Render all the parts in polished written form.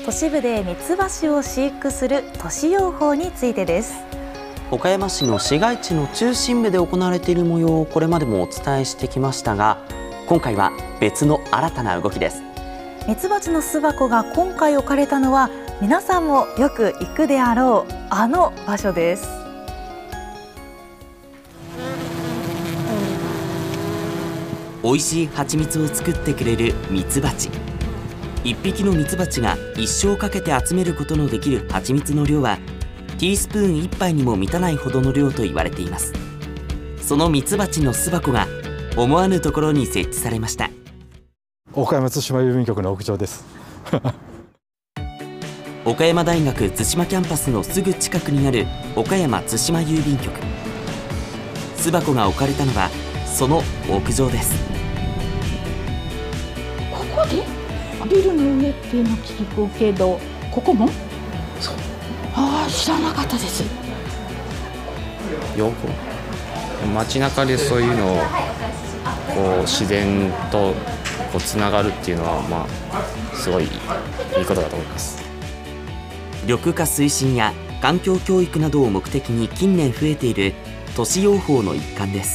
都市部でミツバチを飼育する都市養蜂についてです。 岡山市の市街地の中心部で行われている模様をこれまでもお伝えしてきましたが、今回は別の新たな動きです。 ミツバチの巣箱が今回置かれたのは、皆さんもよく行くであろうあの場所です。 美味しい蜂蜜を作ってくれるミツバチ。一匹のミツバチが一生かけて集めることのできる蜂蜜の量はティースプーン1杯にも満たないほどの量と言われています。そのミツバチの巣箱が思わぬところに設置されました。 岡山津島郵便局の屋上です岡山大学津島キャンパスのすぐ近くにある岡山津島郵便局。巣箱が置かれたのはその屋上です。 ここでビルの上っていうの聞くけど、ここもそう、ああ知らなかったです。 養蜂、街中でそういうのをこう自然とこうつながるっていうのは、すごいいいことだと思います。 緑化推進や環境教育などを目的に近年増えている都市養蜂の一環です。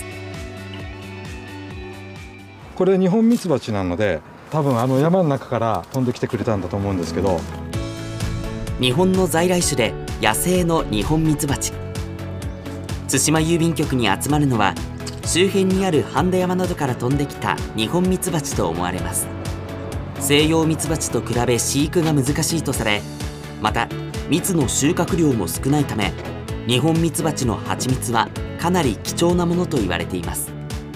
これニホンミツバチなので、多分山の中から飛んできてくれたんだと思うんですけど、 日本の在来種で野生のニホンミツバチ。津島郵便局に集まるのは周辺にある半田山などから飛んできたニホンミツバチと思われます。西洋ミツバチと比べ飼育が難しいとされ、また蜜の収穫量も少ないため、ニホンミツバチの蜂蜜はかなり貴重なものと言われています。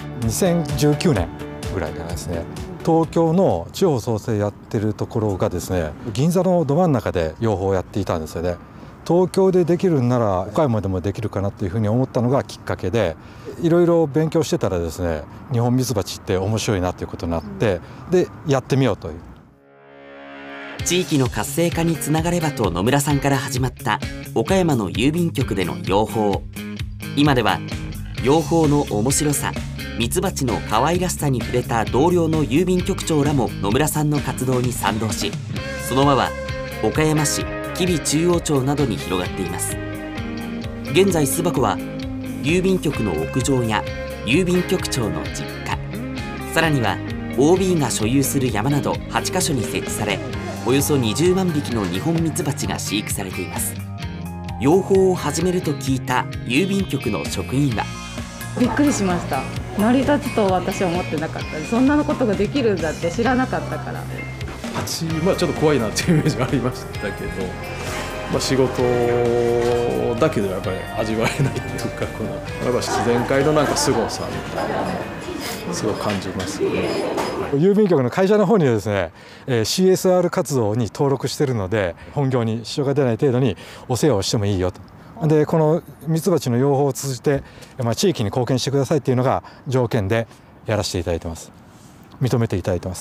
2019年ぐらいからですね、東京の地方創生やってるところがですね、銀座のど真ん中で養蜂をやっていたんですよね。東京でできるんなら岡山でもできるかなっていうふうに思ったのがきっかけで、いろいろ勉強してたらですね、ニホンミツバチって面白いなということになって、でやってみようという。 地域の活性化につながればと野村さんから始まった岡山の郵便局での養蜂。今では養蜂の面白さ、ミツバチの可愛らしさに触れた同僚の郵便局長らも野村さんの活動に賛同し、その輪は岡山市吉備中央町などに広がっています。現在巣箱は郵便局の屋上や郵便局長の実家、さらには OB が所有する山など8カ所に設置され、およそ20万匹のニホンミツバチが飼育されています。養蜂を始めると聞いた郵便局の職員は、 びっくりしました。成り立つと私は思ってなかった。そんなことができるんだって知らなかったから。 蜂、ちょっと怖いなっていうイメージがありましたけど、仕事だけではやっぱり味わえないというか、やっぱ自然界のなんか凄さみたいなのをすごい感じますよね。 郵便局の会社の方にはですね、CSR 活動に登録しているので、本業に支障が出ない程度にお世話をしてもいいよと。でこのミツバチの養蜂を通じて、地域に貢献してくださいっていうのが条件でやらせていただいてます。認めていただいてます。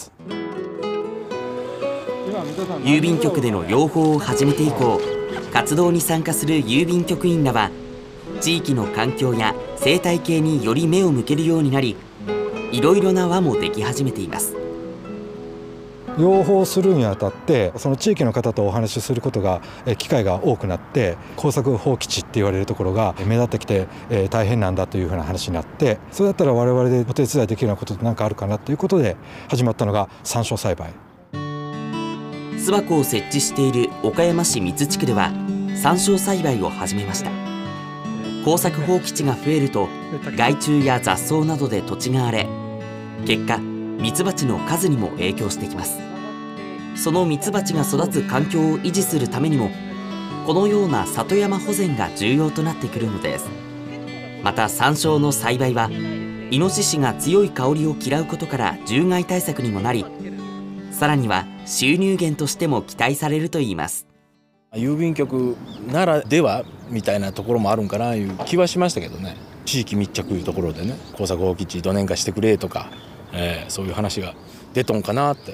郵便局での養蜂を始めて以降、活動に参加する郵便局員らは地域の環境や生態系により目を向けるようになり、いろいろな輪もでき始めています。 養蜂するにあたって、その地域の方とお話しすることが機会が多くなって、耕作放棄地って言われるところが目立ってきて、大変なんだというふうな話になって、それだったら我々でお手伝いできるようなことって何かあるかなということで始まったのが山椒栽培。 巣箱を設置している岡山市三津地区では山椒栽培を始めました。耕作放棄地が増えると害虫や雑草などで土地が荒れ、結果ミツバチの数にも影響してきます。そのミツバチが育つ環境を維持するためにも、このような里山保全が重要となってくるのです。また山椒の栽培はイノシシが強い香りを嫌うことから獣害対策にもなり、さらには収入源としても期待されるといいます。 郵便局ならではみたいなところもあるんかないう気はしましたけどね。地域密着いうところでね、耕作放棄地どねんかしてくれとか、そういう話が出とんかなって。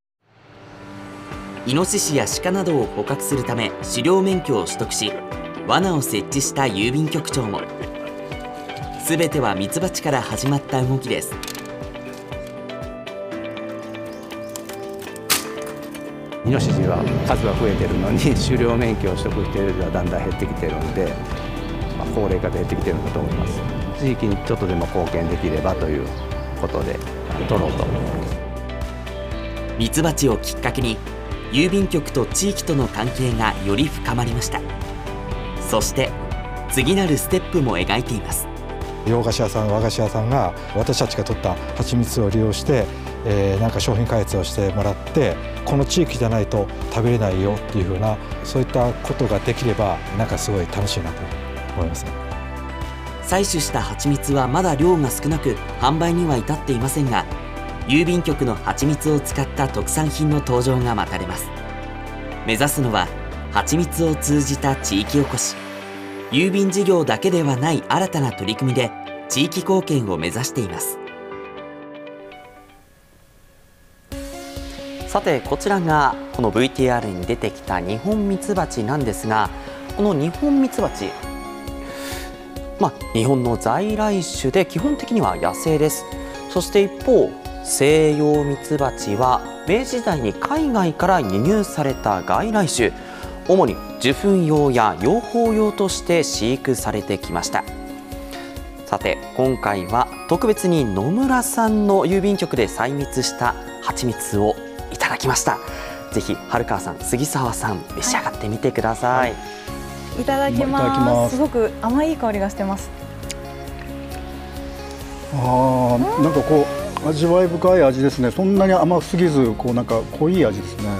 イノシシやシカなどを捕獲するため狩猟免許を取得し、罠を設置した郵便局長も。全てはミツバチから始まった動きです。 イノシシは数は増えてるのに狩猟免許を取得している人はだんだん減ってきてるんで、高齢化で減ってきてるんだと思います。地域にちょっとでも貢献できればということで取ろうと。 ミツバチをきっかけに郵便局と地域との関係がより深まりました。そして次なるステップも描いています。 洋菓子屋さん、和菓子屋さんが私たちが取った蜂蜜を利用して、なんか商品開発をしてもらって、この地域じゃないと食べれないよっていう風な、そういったことができればなんかすごい楽しいなと思いますね。 採取した蜂蜜はまだ量が少なく販売には至っていませんが、郵便局の蜂蜜を使った特産品の登場が待たれます。目指すのは蜂蜜を通じた地域おこし、郵便事業だけではない新たな取り組みで地域貢献を目指しています。さて、こちらがこの VTR に出てきたニホンミツバチなんですが、このニホンミツバチ、日本の在来種で基本的には野生です。そして一方、西洋ミツバチは明治時代に海外から輸入された外来種、主に受粉用や養蜂用として飼育されてきました。さて、今回は特別に野村さんの郵便局で採蜜した蜂蜜をいただきました。ぜひ春川さん、杉沢さん、召し上がってみてください。 いただきます。すごく甘い香りがしてます。 なんかこう味わい深い味ですね。そんなに甘すぎず、こうなんか濃い味ですね。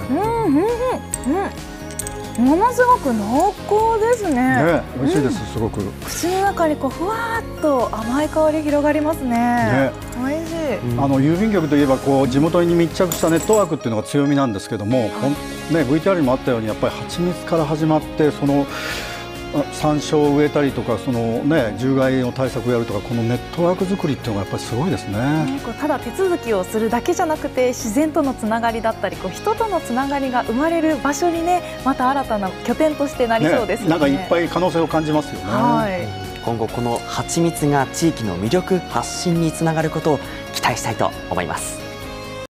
ものすごく濃厚ですね。 美味しいです。すごく口の中にこうふわーっと甘い香り広がりますね。美味しい。 郵便局といえばこう地元に密着したネットワークっていうのが強みなんですけども、VTR にもあったようにやっぱり蜂蜜から始まって、その山椒を植えたりとか、その獣害の対策をやるとか、このネットワーク作りっていうのがやっぱりすごいですね。 ただ手続きをするだけじゃなくて、自然とのつながりだったり、人とのつながりが生まれる場所にね、また新たな拠点としてなりそうですよね。 なんかいっぱい可能性を感じますよね。 今後この蜂蜜が地域の魅力発信につながることを期待したいと思います。